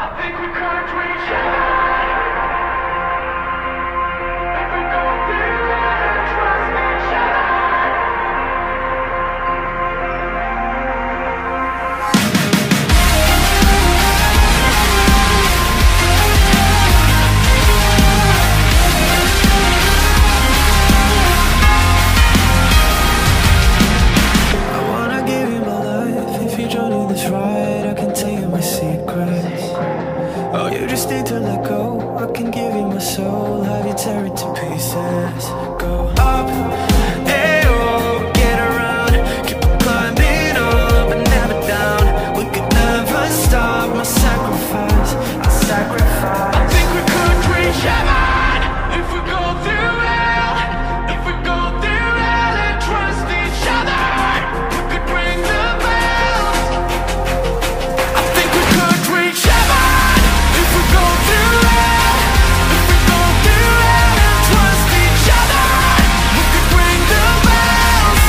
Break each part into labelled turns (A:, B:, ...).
A: think we could reach out. If we go through it, trust each other.
B: Need to let go. I can give you my soul, have you tear it to pieces. Go up, ayo, get around, keep climbing up and never down. We could never stop my sacrifice. I sacrifice.
A: I think we could reach heaven if we go through hell. If we go through hell and trust each other, we could ring the bells. I think we could reach heaven. If we go through hell, if we go through hell and trust each other, we could ring the bells.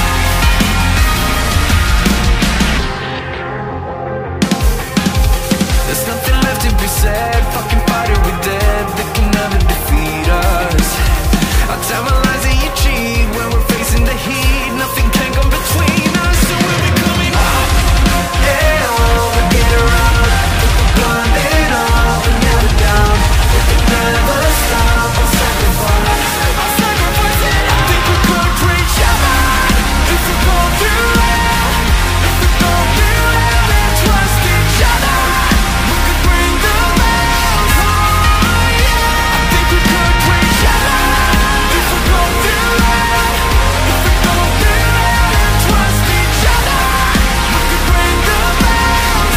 B: There's nothing left to be said. Fucking fight it, we're dead. They can never defeat us. I tell my lies and you cheat. When we're facing the heat, nothing can come between us. So we'll be coming up, yeah, we'll get around. We're climbing up and never down. We can never stop. I'll sacrifice.
A: I'll sacrifice it. I think we could reach heaven if we go through hell. If we go through hell and trust each other, we could ring the bells. Oh yeah. I think we could reach heaven if we go through hell. If we go through hell and trust each other, we could ring the bells.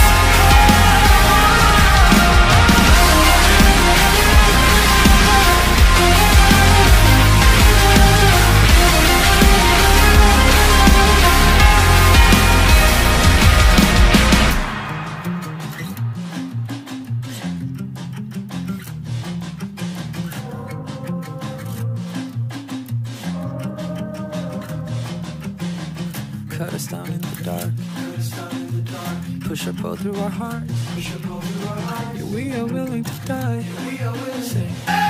B: Cut us down in the dark. Push our pull through our hearts. Yeah, we are willing to die. Say,